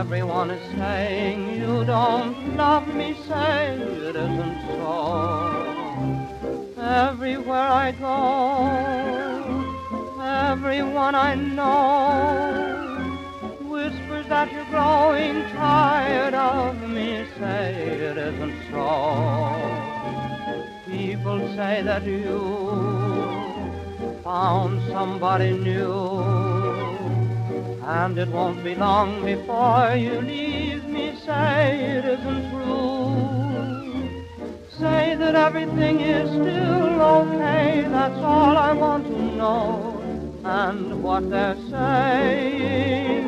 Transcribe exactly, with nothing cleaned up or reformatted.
Everyone is saying you don't love me, say it isn't so. Everywhere I go, everyone I know whispers that you're growing tired of me, say it isn't so. People say that you found somebody new, and it won't be long before you leave me, say it isn't true. Say that everything is still okay, that's all I want to know. And what they're saying